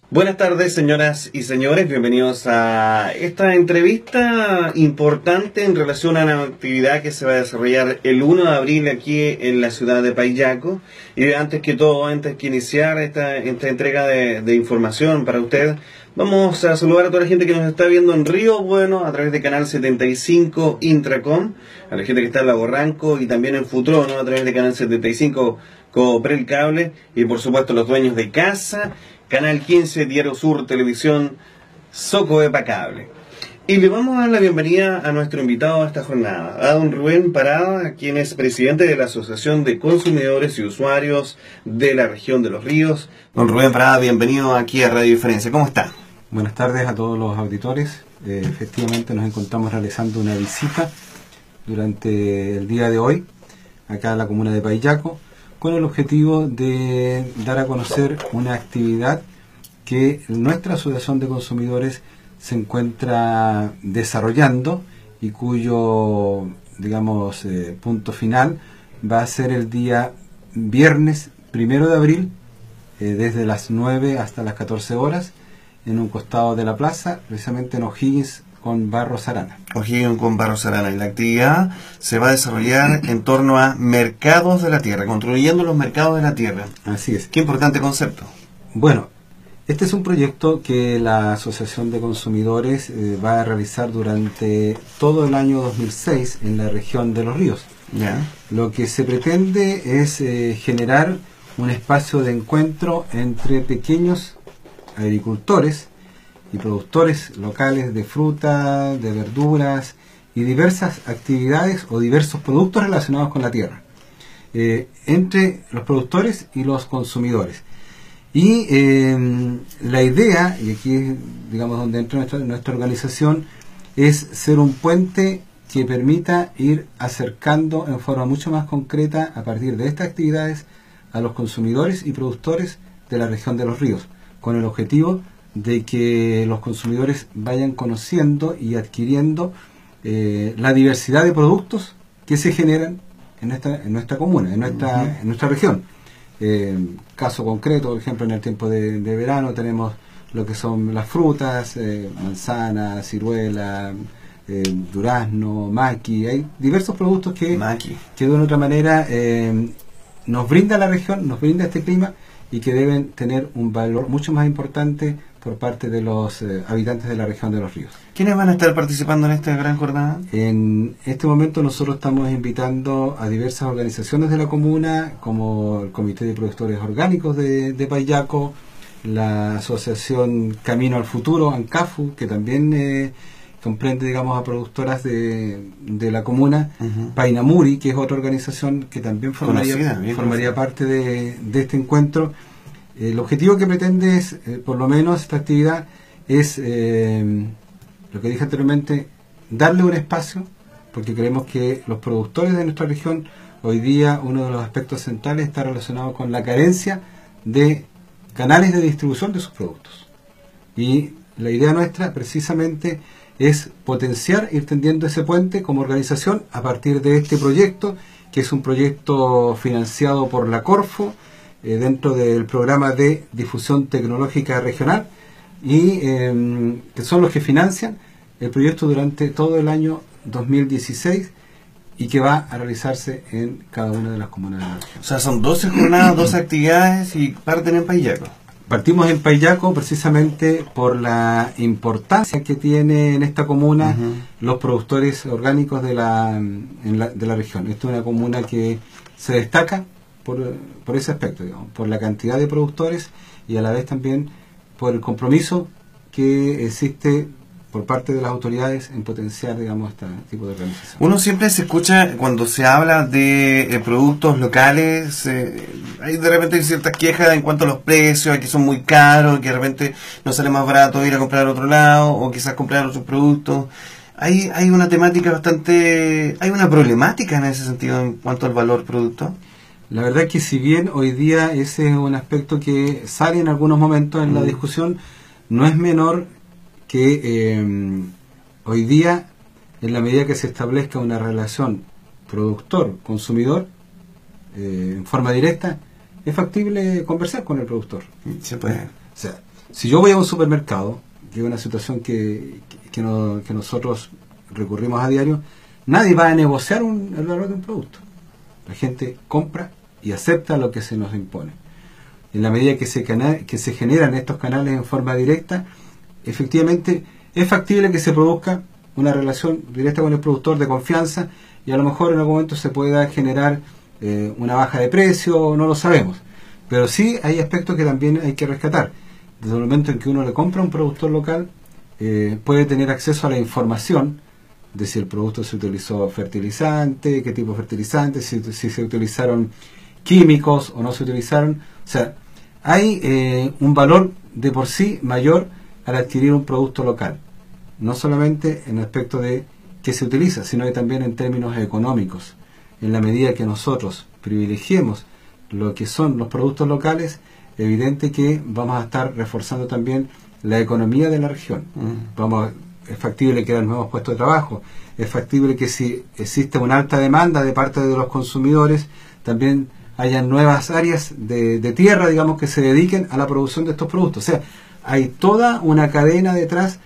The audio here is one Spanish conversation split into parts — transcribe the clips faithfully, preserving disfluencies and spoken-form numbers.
Buenas tardes, señoras y señores, bienvenidos a esta entrevista importante en relación a una actividad que se va a desarrollar el uno de abril aquí en la ciudad de Paillaco. Y antes que todo, antes que iniciar esta, esta entrega de, de información para usted, vamos a saludar a toda la gente que nos está viendo en Río Bueno a través de Canal setenta y cinco Intracom, a la gente que está en Lago Ranco y también en Futrono a través de Canal setenta y cinco Coprel Cable, y por supuesto los dueños de casa, Canal quince, Diario Sur, Televisión, Socoepa Cable. Y le vamos a dar la bienvenida a nuestro invitado a esta jornada, a don Rubén Parada, quien es presidente de la Asociación de Consumidores y Usuarios de la Región de los Ríos. Don Rubén Parada, bienvenido aquí a Radio Diferencia. ¿Cómo está? Buenas tardes a todos los auditores. Eh, efectivamente nos encontramos realizando una visita durante el día de hoy, acá en la comuna de Paillaco, con el objetivo de dar a conocer una actividad que nuestra Asociación de Consumidores se encuentra desarrollando y cuyo, digamos, eh, punto final va a ser el día viernes primero de abril, eh, desde las nueve hasta las catorce horas, en un costado de la plaza, precisamente en O'Higgins con Barros Arana. O'Higgins con Barros Arana. Y la actividad se va a desarrollar en torno a mercados de la tierra, construyendo los mercados de la tierra. Así es. Qué importante concepto. Bueno, este es un proyecto que la Asociación de Consumidores eh, va a realizar durante todo el año dos mil seis en la región de Los Ríos. Ya. Lo que se pretende es eh, generar un espacio de encuentro entre pequeños agricultores y productores locales de fruta, de verduras y diversas actividades o diversos productos relacionados con la tierra, eh, entre los productores y los consumidores. Y eh, la idea, y aquí es, digamos, donde entra nuestra, nuestra organización, es ser un puente que permita ir acercando en forma mucho más concreta, a partir de estas actividades, a los consumidores y productores de la región de los ríos, con el objetivo de que los consumidores vayan conociendo y adquiriendo eh, la diversidad de productos que se generan en nuestra, en nuestra comuna, en nuestra, uh-huh. en nuestra región. Eh, caso concreto, por ejemplo, en el tiempo de, de verano tenemos lo que son las frutas, eh, manzana, ciruela, eh, durazno, maqui. Hay diversos productos que, que de una u otra manera eh, nos brinda la región, nos brinda este clima, y que deben tener un valor mucho más importante por parte de los eh, habitantes de la región de los ríos. ¿Quiénes van a estar participando en esta gran jornada? En este momento nosotros estamos invitando a diversas organizaciones de la comuna, como el Comité de Productores Orgánicos de, de Paillaco, la Asociación Camino al Futuro, ANCAFU, que también eh, comprende, digamos, a productoras de, de la comuna, uh-huh. Painamuri, que es otra organización que también formaría, conocida, formaría parte de, de este encuentro. El objetivo que pretende es, eh, por lo menos esta actividad, es, eh, lo que dije anteriormente, darle un espacio, porque creemos que los productores de nuestra región, hoy día uno de los aspectos centrales está relacionado con la carencia de canales de distribución de sus productos. Y la idea nuestra, precisamente, es potenciar, ir tendiendo ese puente como organización a partir de este proyecto, que es un proyecto financiado por la Corfo, eh, dentro del programa de difusión tecnológica regional, y eh, que son los que financian el proyecto durante todo el año dos mil dieciséis, y que va a realizarse en cada una de las comunas de la región. O sea, son doce jornadas, doce actividades, y parten en Paillaco. Partimos en Paillaco precisamente por la importancia que tiene en esta comuna uh-huh. los productores orgánicos de la, en la, de la región. Esta es una comuna que se destaca por, por ese aspecto, digamos, por la cantidad de productores, y a la vez también por el compromiso que existe por parte de las autoridades en potenciar, digamos, este tipo de organización. Uno siempre se escucha cuando se habla de eh, productos locales, eh, hay de repente ciertas quejas en cuanto a los precios, que son muy caros, que de repente no sale más barato ir a comprar a otro lado, o quizás comprar otros productos. Hay, hay una temática bastante, hay una problemática en ese sentido en cuanto al valor producto. La verdad es que si bien hoy día ese es un aspecto que sale en algunos momentos en mm. la discusión, no es menor que eh, hoy día, en la medida que se establezca una relación productor-consumidor eh, en forma directa, es factible conversar con el productor. Se puede. O sea, Si yo voy a un supermercado, que es una situación que, que, no, que nosotros recurrimos a diario, nadie va a negociar un, el valor de un producto. La gente compra y acepta lo que se nos impone. En la medida que se, cana que se generan estos canales en forma directa, efectivamente es factible que se produzca una relación directa con el productor de confianza y a lo mejor en algún momento se pueda generar eh, una baja de precio, no lo sabemos. Pero sí hay aspectos que también hay que rescatar. Desde el momento en que uno le compra a un productor local, eh, puede tener acceso a la información de si el producto se utilizó fertilizante, qué tipo de fertilizante, si, si se utilizaron químicos o no se utilizaron. O sea, hay eh, un valor de por sí mayor al adquirir un producto local. No solamente en el aspecto de qué se utiliza, sino que también en términos económicos. En la medida que nosotros privilegiemos lo que son los productos locales, evidente que vamos a estar reforzando también la economía de la región. Mm. Vamos a, es factible que haya nuevos puestos de trabajo, es factible que si existe una alta demanda de parte de los consumidores, también haya nuevas áreas de, de tierra, digamos, que se dediquen a la producción de estos productos. O sea, hay toda una cadena detrás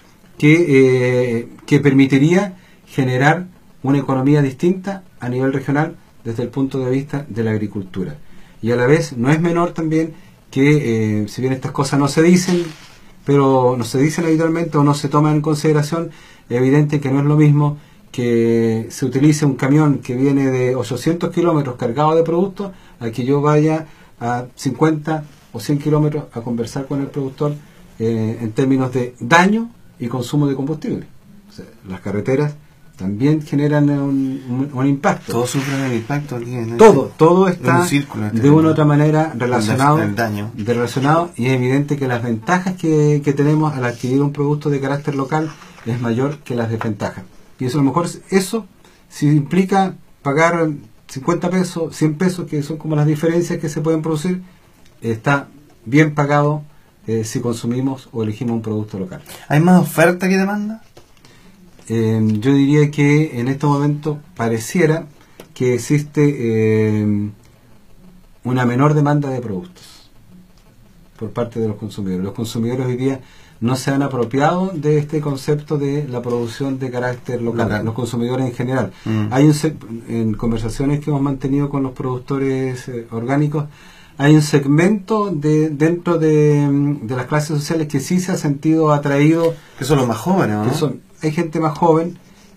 que, eh, que permitiría generar una economía distinta a nivel regional desde el punto de vista de la agricultura. Y a la vez no es menor también que, eh, si bien estas cosas no se dicen, pero no se dicen habitualmente o no se toman en consideración, es evidente que no es lo mismo que se utilice un camión que viene de ochocientos kilómetros cargado de productos a que yo vaya a cincuenta o cien kilómetros a conversar con el productor eh, en términos de daño y consumo de combustible. O sea, las carreteras también generan un, un, un impacto. Todos sufren el impacto aquí. En todo, el, todo está un círculo, este de una u otra manera relacionado, el daño. De relacionado y es evidente que las ventajas que, que tenemos al adquirir un producto de carácter local es mayor que las desventajas. Y eso a lo mejor, eso si implica pagar cincuenta pesos, cien pesos, que son como las diferencias que se pueden producir, está bien pagado eh, si consumimos o elegimos un producto local. ¿Hay más oferta que demanda? Eh, yo diría que en este momento pareciera que existe eh, una menor demanda de productos por parte de los consumidores. Los consumidores hoy día no se han apropiado de este concepto de la producción de carácter local, local. Los consumidores en general. Mm. Hay un en conversaciones que hemos mantenido con los productores eh, orgánicos, hay un segmento de dentro de, de las clases sociales que sí se ha sentido atraído. Que son los más jóvenes, ¿no? Que son, hay gente más joven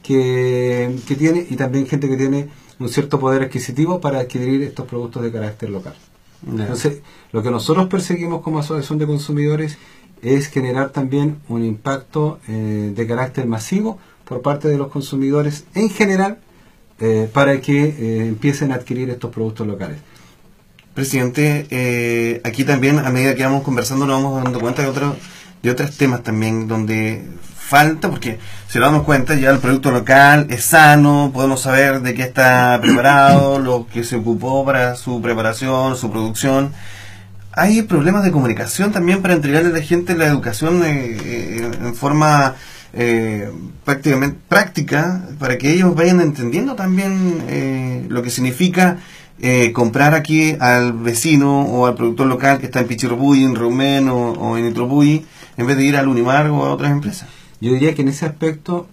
que, que tiene, y también gente que tiene un cierto poder adquisitivo para adquirir estos productos de carácter local. Yeah. Entonces, lo que nosotros perseguimos como asociación de consumidores es generar también un impacto eh, de carácter masivo por parte de los consumidores en general eh, para que eh, empiecen a adquirir estos productos locales. Presidente, eh, aquí también a medida que vamos conversando nos vamos dando cuenta de otros de otros temas también donde falta, porque si nos damos cuenta ya el producto local es sano, podemos saber de qué está preparado, lo que se ocupó para su preparación, su producción. Hay problemas de comunicación también para entregarle a la gente la educación eh, eh, en forma eh, prácticamente práctica, para que ellos vayan entendiendo también eh, lo que significa eh, comprar aquí al vecino o al productor local que está en Pichirrupuy, en Reumén o, o en Itropúi, en vez de ir al Unimar o a otras empresas. Yo diría que en ese aspecto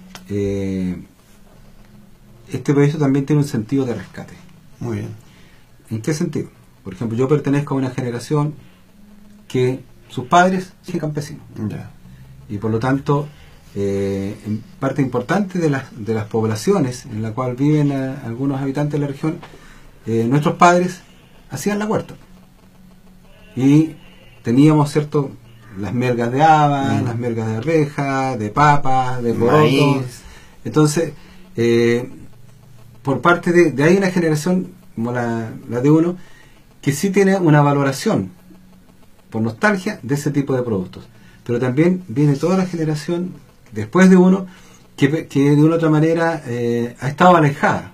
eh, este proyecto también tiene un sentido de rescate. Muy bien. ¿En qué sentido? Por ejemplo, yo pertenezco a una generación que sus padres son campesinos. Yeah. Y por lo tanto, eh, en parte importante de las, de las poblaciones en la cual viven a, algunos habitantes de la región, eh, nuestros padres hacían la huerta. Y teníamos, ¿cierto?, las mergas de haba, mm. las mergas de arveja, de papa, de poroto. Entonces, eh, por parte de, de ahí una generación como la, la de uno, que sí tiene una valoración por nostalgia de ese tipo de productos. Pero también viene toda la generación después de uno que, que de una u otra manera eh, ha estado alejada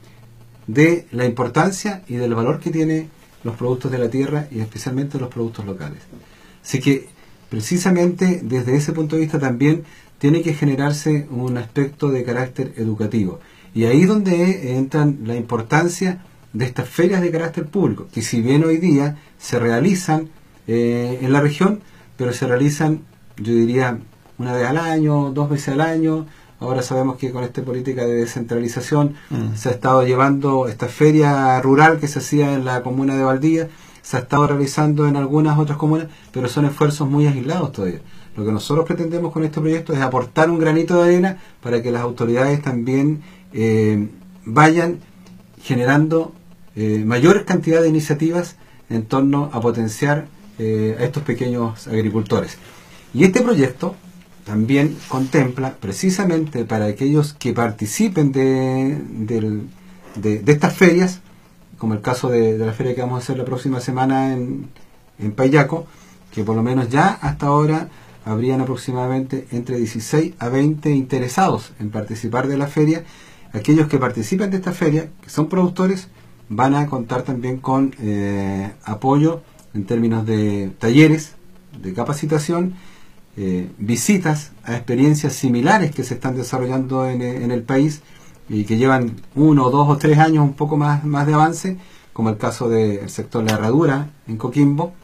de la importancia y del valor que tienen los productos de la tierra y especialmente los productos locales. Así que precisamente desde ese punto de vista también tiene que generarse un aspecto de carácter educativo. Y ahí es donde entran la importancia de estas ferias de carácter público, que si bien hoy día se realizan eh, en la región, pero se realizan, yo diría, una vez al año, dos veces al año. Ahora sabemos que con esta política de descentralización mm. se ha estado llevando esta feria rural que se hacía en la comuna de Valdivia, se ha estado realizando en algunas otras comunas, pero son esfuerzos muy aislados todavía. Lo que nosotros pretendemos con este proyecto es aportar un granito de arena para que las autoridades también eh, vayan generando eh, mayor cantidad de iniciativas en torno a potenciar eh, a estos pequeños agricultores. Y este proyecto también contempla precisamente para aquellos que participen de, de, de, de estas ferias, como el caso de, de la feria que vamos a hacer la próxima semana en, en Paillaco, que por lo menos ya hasta ahora habrían aproximadamente entre dieciséis a veinte interesados en participar de la feria. Aquellos que participen de esta feria, que son productores, van a contar también con eh, apoyo en términos de talleres, de capacitación, eh, visitas a experiencias similares que se están desarrollando en, en el país y que llevan uno, dos o tres años un poco más, más de avance, como el caso del sector La Herradura en Coquimbo.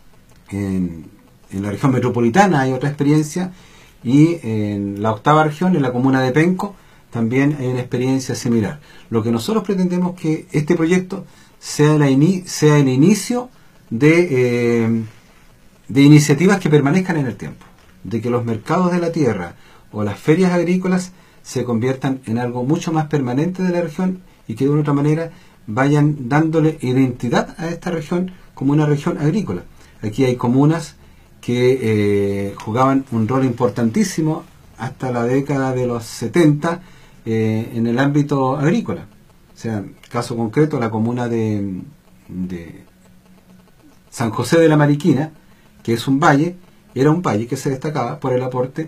En, en la región metropolitana hay otra experiencia, y en la octava región, en la comuna de Penco, también hay una experiencia similar. Lo que nosotros pretendemos que este proyecto sea, la ini sea el inicio de, eh, de iniciativas que permanezcan en el tiempo, de que los mercados de la tierra o las ferias agrícolas se conviertan en algo mucho más permanente de la región y que de una otra manera vayan dándole identidad a esta región como una región agrícola. Aquí hay comunas que eh, jugaban un rol importantísimo hasta la década de los setenta eh, en el ámbito agrícola. O sea, caso concreto, la comuna de, de San José de la Mariquina, que es un valle, era un valle que se destacaba por el aporte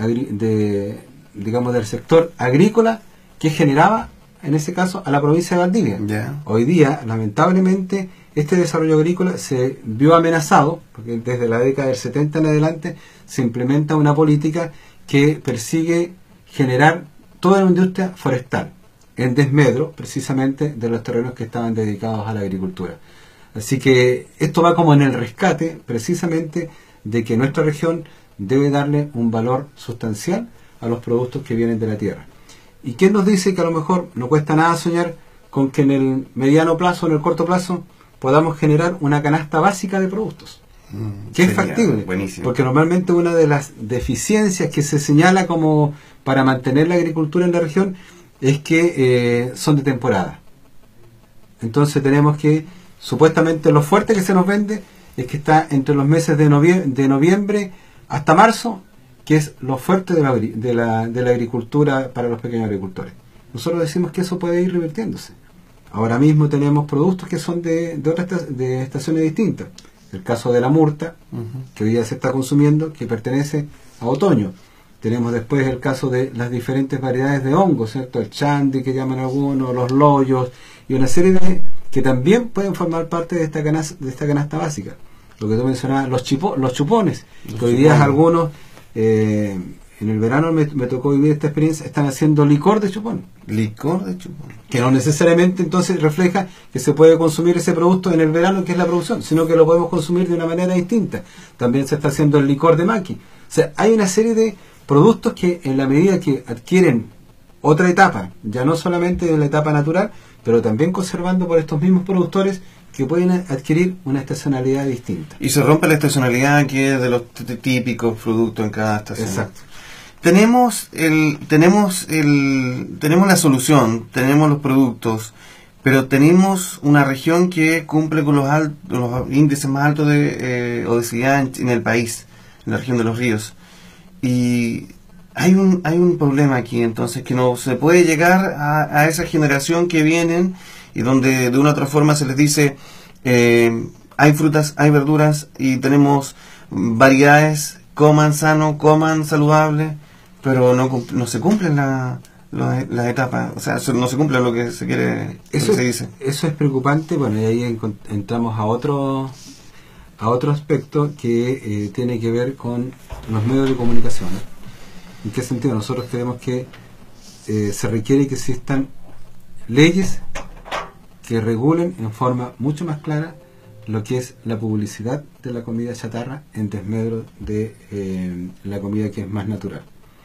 de, digamos, del sector agrícola que generaba, en ese caso, a la provincia de Valdivia. Yeah. Hoy día, lamentablemente, este desarrollo agrícola se vio amenazado, porque desde la década del setenta en adelante se implementa una política que persigue generar toda la industria forestal, en desmedro precisamente de los terrenos que estaban dedicados a la agricultura. Así que esto va como en el rescate precisamente de que nuestra región debe darle un valor sustancial a los productos que vienen de la tierra. ¿Y quién nos dice que a lo mejor no cuesta nada soñar con que en el mediano plazo, en el corto plazo, podamos generar una canasta básica de productos? Mm, que es factible, buenísimo. Porque normalmente una de las deficiencias que se señala como para mantener la agricultura en la región es que eh, son de temporada. Entonces tenemos que, supuestamente lo fuerte que se nos vende es que está entre los meses de noviembre, de noviembre hasta marzo, que es lo fuerte de la, de, la, de la agricultura para los pequeños agricultores. Nosotros decimos que eso puede ir revirtiéndose. Ahora mismo tenemos productos que son de, de otras de estaciones distintas. El caso de la murta, uh-huh. que hoy día se está consumiendo, que pertenece a otoño. Tenemos después el caso de las diferentes variedades de hongos, ¿cierto? El chandi, que llaman algunos, los loyos, y una serie de que también pueden formar parte de esta canasta, de esta canasta básica. Lo que tú mencionabas, los, chipo, los chupones, los que hoy día chupones. Algunos, eh, en el verano me, me tocó vivir esta experiencia, están haciendo licor de chupón. Licor de chupón. Que no necesariamente entonces refleja que se puede consumir ese producto en el verano, que es la producción, sino que lo podemos consumir de una manera distinta. También se está haciendo el licor de maqui. O sea, hay una serie de productos que en la medida que adquieren otra etapa, ya no solamente de la etapa natural, pero también conservando por estos mismos productores, que pueden adquirir una estacionalidad distinta. Y se rompe la estacionalidad que es de los típicos productos en cada estación. Exacto. Tenemos el, tenemos el, tenemos la solución, tenemos los productos, pero tenemos una región que cumple con los, alt, los índices más altos de eh, obesidad en, en el país, en la región de los ríos. Y hay un, hay un problema aquí, entonces, que no se puede llegar a, a esa generación que vienen y donde de una u otra forma se les dice eh, hay frutas, hay verduras y tenemos variedades, coman sano, coman saludable, pero no, no se cumplen las la, la etapas, o sea, no se cumple lo que se quiere, eso, lo que se dice. Eso es preocupante. Bueno, y ahí entramos a otro a otro aspecto que eh, tiene que ver con los medios de comunicación. ¿En qué sentido? Nosotros creemos que eh, se requiere que existan leyes que regulen en forma mucho más clara lo que es la publicidad de la comida chatarra en desmedro de eh, la comida que es más natural.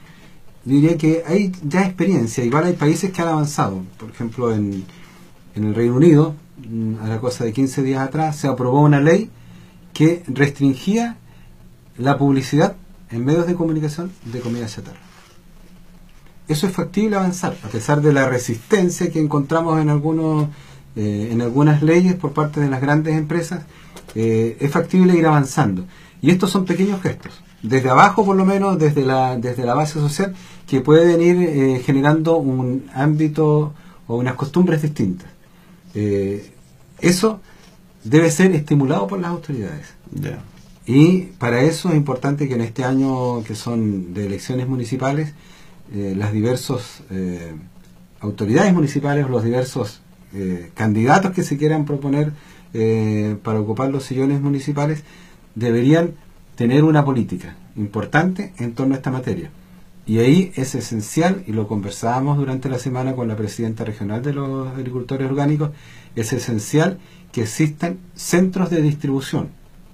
Diría que hay ya experiencia, igual hay países que han avanzado. Por ejemplo, en, en el Reino Unido, a la cosa de quince días atrás, se aprobó una ley que restringía la publicidad en medios de comunicación de comida chatarra. Eso es factible avanzar, a pesar de la resistencia que encontramos en algunos eh, en algunas leyes por parte de las grandes empresas. Eh, es factible ir avanzando. Y estos son pequeños gestos, desde abajo por lo menos, desde la, desde la base social, que pueden ir eh, generando un ámbito o unas costumbres distintas. Eh, eso debe ser estimulado por las autoridades. Yeah. Y para eso es importante que en este año que son de elecciones municipales, eh, las diversas eh, autoridades municipales o los diversos eh, candidatos que se quieran proponer eh, para ocupar los sillones municipales deberían tener una política importante en torno a esta materia. Y ahí es esencial, y lo conversábamos durante la semana con la presidenta regional de los agricultores orgánicos, es esencial que existan centros de distribución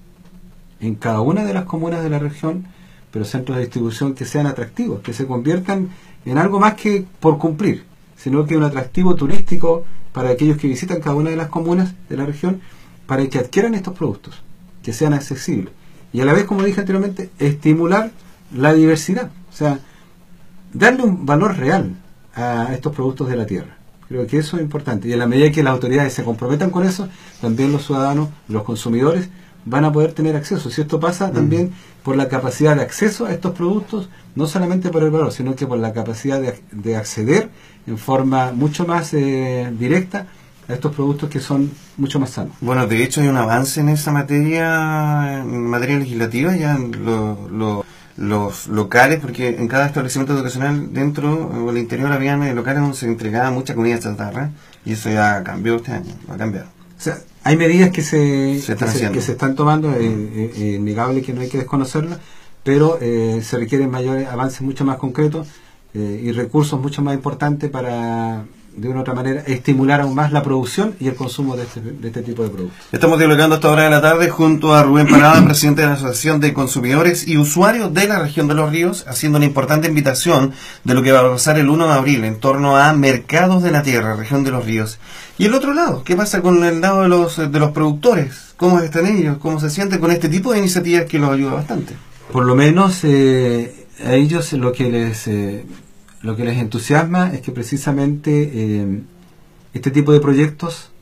en cada una de las comunas de la región, pero centros de distribución que sean atractivos, que se conviertan en algo más que por cumplir, sino que un atractivo turístico para aquellos que visitan cada una de las comunas de la región, para que adquieran estos productos, que sean accesibles. Y a la vez, como dije anteriormente, estimular la diversidad, o sea, darle un valor real a estos productos de la tierra. Creo que eso es importante. Y en la medida que las autoridades se comprometan con eso, también los ciudadanos, los consumidores, van a poder tener acceso. Si esto pasa mm. también por la capacidad de acceso a estos productos, no solamente por el valor, sino que por la capacidad de, de acceder en forma mucho más eh, directa a estos productos que son mucho más sanos. Bueno, de hecho hay un avance en esa materia, en materia legislativa, ya en lo, lo, los locales, porque en cada establecimiento educacional dentro o el interior habían locales donde se entregaba mucha comida chatarra, y eso ya cambió este año, va a cambiar. O sea, hay medidas que se, se, que se, que se están tomando, es eh, eh, innegable que no hay que desconocerlas, pero eh, se requieren mayores avances mucho más concretos eh, y recursos mucho más importantes para, de una u otra manera, estimular aún más la producción y el consumo de este, de este tipo de productos. Estamos dialogando a esta hora de la tarde junto a Rubén Parada, presidente de la Asociación de Consumidores y Usuarios de la Región de los Ríos, haciendo una importante invitación de lo que va a pasar el uno de abril en torno a mercados de la tierra, Región de los Ríos. Y el otro lado, ¿qué pasa con el lado de los, de los productores? ¿Cómo están ellos? ¿Cómo se sienten con este tipo de iniciativas que los ayuda bastante? Por lo menos eh, a ellos lo que les... Eh, Lo que les entusiasma es que precisamente eh, este tipo de proyectos,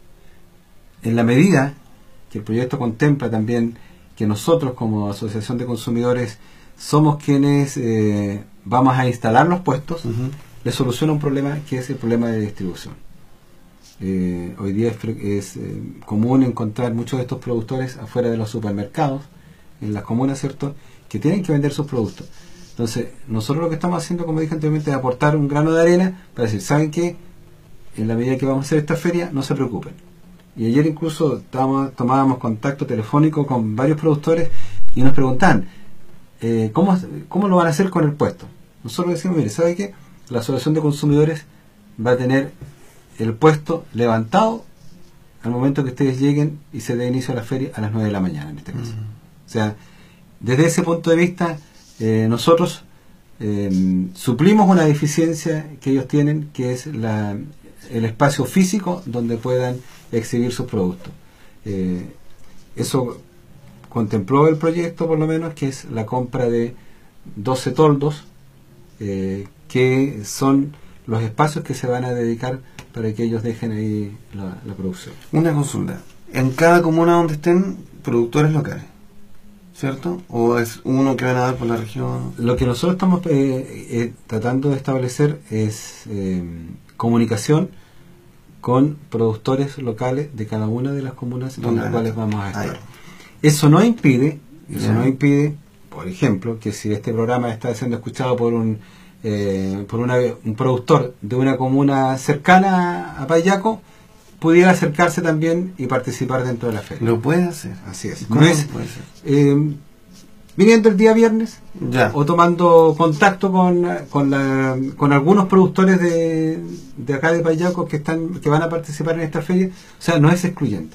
en la medida que el proyecto contempla también que nosotros como Asociación de Consumidores somos quienes eh, vamos a instalar los puestos, uh-huh. les soluciona un problema que es el problema de distribución. Eh, hoy día es, es eh, común encontrar muchos de estos productores afuera de los supermercados, en las comunas, ¿cierto?, que tienen que vender sus productos. Entonces, nosotros lo que estamos haciendo, como dije anteriormente, es aportar un grano de arena para decir, ¿saben qué? En la medida que vamos a hacer esta feria, no se preocupen. Y ayer incluso estábamos, tomábamos contacto telefónico con varios productores y nos preguntaban, eh, ¿cómo, ¿cómo lo van a hacer con el puesto? Nosotros decimos, mire, ¿sabe qué? La Asociación de Consumidores va a tener el puesto levantado al momento que ustedes lleguen y se dé inicio a la feria a las nueve de la mañana, en este caso. Mm. O sea, desde ese punto de vista... Eh, nosotros eh, suplimos una deficiencia que ellos tienen, que es la, el espacio físico donde puedan exhibir sus productos. Eh, eso contempló el proyecto, por lo menos, que es la compra de doce toldos, eh, que son los espacios que se van a dedicar para que ellos dejen ahí la, la producción. Una consulta. En cada comuna donde estén productores locales, ¿cierto? ¿O es uno que van a dar por la región? Lo que nosotros estamos eh, eh, tratando de establecer es eh, comunicación con productores locales de cada una de las comunas en las cuales vamos a estar. Ahí. Eso no impide, eso yeah. no impide, por ejemplo, que si este programa está siendo escuchado por un eh, por una, un productor de una comuna cercana a Paillaco, pudiera acercarse también y participar dentro de la feria. Lo puede hacer. Así es. ¿Cómo no es puede ser? Eh, viniendo el día viernes ya. o tomando contacto con con, la, con algunos productores de, de acá de Paillaco que están que van a participar en esta feria. O sea, no es excluyente.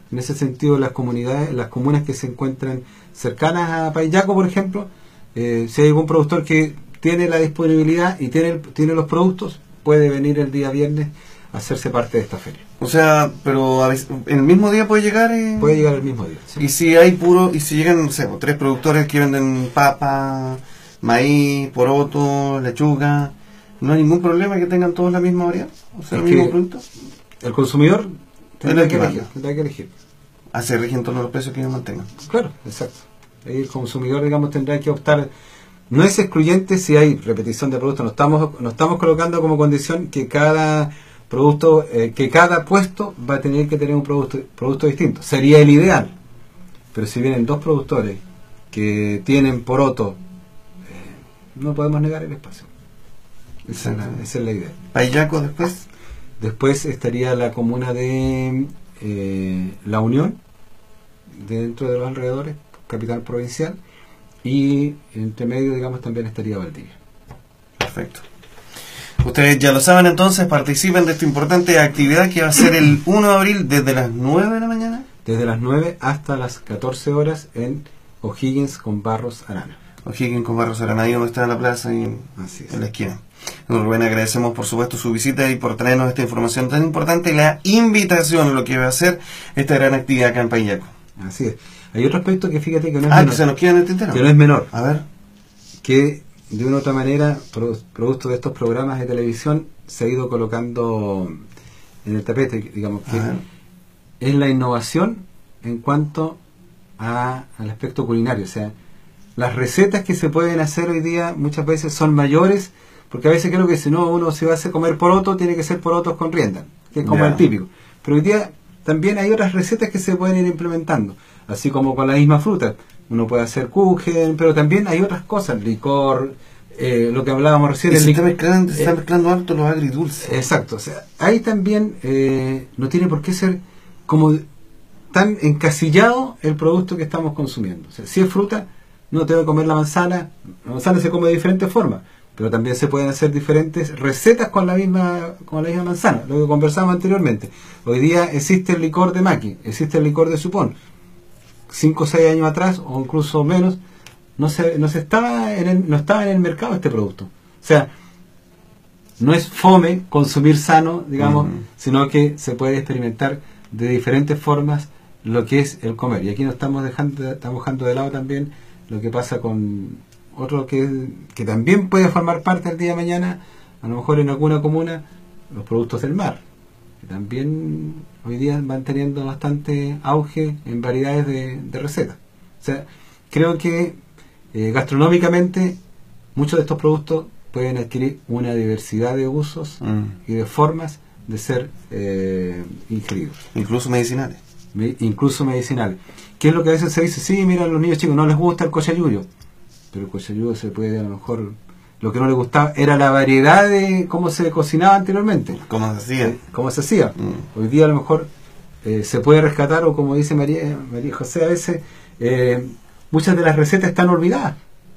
En ese sentido, las comunidades, las comunas que se encuentran cercanas a Paillaco, por ejemplo, eh, si hay algún productor que tiene la disponibilidad y tiene, tiene los productos, puede venir el día viernes a hacerse parte de esta feria. O sea, pero a veces, ¿el mismo día puede llegar? Eh? Puede llegar el mismo día. ¿Sí? Y si hay puro, y si llegan, no sé, tres productores que venden papa, maíz, poroto, lechuga, ¿no hay ningún problema que tengan todos la misma variedad? O sea, es el mismo producto. El consumidor tendrá que, que elegir, tendrá que elegir. Hace rige en torno a los precios que ellos mantengan. Claro, exacto. Ahí el consumidor, digamos, tendrá que optar. No es excluyente si hay repetición de productos. No estamos, no estamos colocando como condición que cada producto, eh, que cada puesto va a tener que tener un producto, producto distinto. Sería el ideal. Pero si vienen dos productores que tienen poroto, eh, no podemos negar el espacio. Esa es la, esa es la idea. Paillaco después. Después estaría la comuna de eh, La Unión, dentro de los alrededores, capital provincial, y entre medio, digamos, también estaría Valdivia. Perfecto. Ustedes ya lo saben, entonces participen de esta importante actividad que va a ser el uno de abril desde las nueve de la mañana. Desde las nueve hasta las catorce horas en O'Higgins con Barros Arana. O'Higgins con Barros Arana, ahí donde está en la plaza y en, en la esquina. Don Rubén, agradecemos por supuesto su visita y por traernos esta información tan importante y la invitación a lo que va a ser esta gran actividad acá en Paillaco. Así es. Hay otro aspecto que fíjate que no es ah, menor. que se nos queda en el tintero. Que no es menor. A ver. Que de una u otra manera, producto de estos programas de televisión, se ha ido colocando en el tapete, digamos, que es la innovación en cuanto a, al aspecto culinario. O sea, las recetas que se pueden hacer hoy día muchas veces son mayores, porque a veces creo que si no uno se va a hacer comer poroto, tiene que ser porotos con rienda, que es como yeah. el típico. Pero hoy día también hay otras recetas que se pueden ir implementando, así como con la misma fruta. Uno puede hacer kuchen, pero también hay otras cosas, licor, eh, lo que hablábamos recién. Y el se licor, está mezclando, se eh, está mezclando harto los agridulces. Exacto, o sea, ahí también eh, no tiene por qué ser como tan encasillado el producto que estamos consumiendo. O sea, si es fruta, no tengo que comer la manzana, la manzana se come de diferentes formas, pero también se pueden hacer diferentes recetas con la misma con la misma manzana, lo que conversamos anteriormente. Hoy día existe el licor de maqui, existe el licor de supón. Cinco o seis años atrás, o incluso menos, no se, no se estaba en el, no estaba en el mercado este producto. O sea, no es fome consumir sano, digamos, uh-huh. sino que se puede experimentar de diferentes formas lo que es el comer. Y aquí no estamos dejando, estamos dejando de lado también lo que pasa con otro que, que también puede formar parte el día de mañana, a lo mejor en alguna comuna, los productos del mar, que también hoy día van teniendo bastante auge en variedades de, de recetas. O sea, creo que eh, gastronómicamente muchos de estos productos pueden adquirir una diversidad de usos mm. y de formas de ser eh, ingeridos. Incluso medicinales. Me, incluso medicinales. ¿Qué es lo que a veces se dice? Sí, mira, a los niños chicos no les gusta el cochayuyo, pero el cochayuyo se puede, a lo mejor, lo que no les gustaba era la variedad de cómo se cocinaba anteriormente. ¿Cómo se hacía? Eh, ¿Cómo se hacía? Mm. Hoy día a lo mejor eh, se puede rescatar, o como dice María, María José, a veces eh, muchas de las recetas están olvidadas.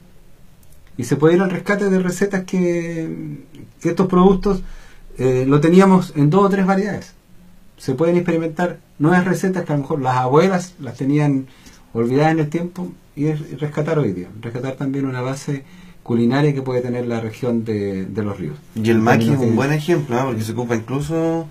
Y se puede ir al rescate de recetas que, que estos productos eh, lo teníamos en dos o tres variedades. Se pueden experimentar nuevas recetas que a lo mejor las abuelas las tenían olvidadas en el tiempo y rescatar hoy día. Rescatar también una base culinaria que puede tener la región de, de los ríos. Y el maqui es un buen ejemplo, ¿no? Porque se ocupa incluso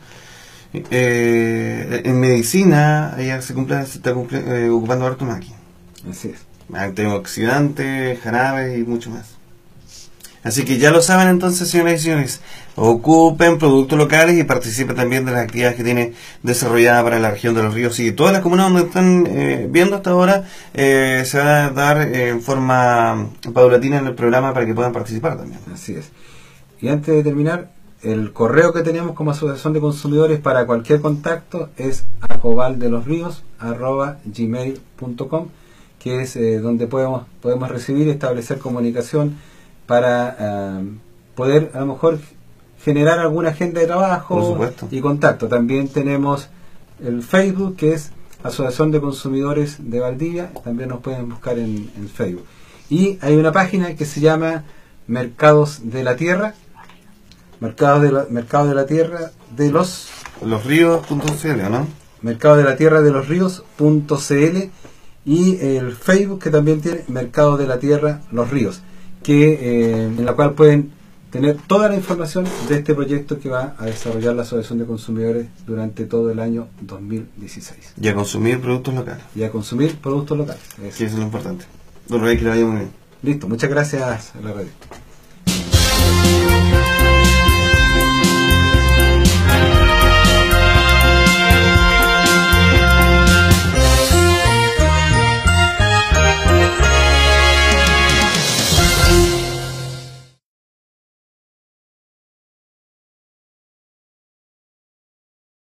eh, en medicina, ella se, cumple, se está cumple, eh, ocupando harto maqui. Así es. Antioxidantes, jarabes y mucho más. Así que ya lo saben entonces, señoras y señores, ocupen productos locales y participen también de las actividades que tiene desarrollada para la región de los ríos. Y todas las comunas donde están eh, viendo hasta ahora eh, se va a dar eh, en forma paulatina en el programa para que puedan participar también. Así es. Y antes de terminar, el correo que tenemos como asociación de consumidores para cualquier contacto es acobaldelosríos arroba gmail punto com, que es eh, donde podemos, podemos recibir y establecer comunicación para uh, poder a lo mejor generar alguna agenda de trabajo y contacto. También tenemos el Facebook, que es Asociación de Consumidores de Valdivia, también nos pueden buscar en, en Facebook. Y hay una página que se llama Mercados de la Tierra, Mercados de la, Mercados de la Tierra de los... Los ríos punto c l, ¿no? mercado de la tierra de los ríos punto c l, y el Facebook, que también tiene Mercado de la Tierra Los Ríos, que eh, en la cual pueden tener toda la información de este proyecto que va a desarrollar la Asociación de Consumidores durante todo el año dos mil dieciséis. Y a consumir productos locales. Y a consumir productos locales. Eso, sí, eso es lo importante. Don Rey, que le vaya muy bien. Listo, muchas gracias a la radio.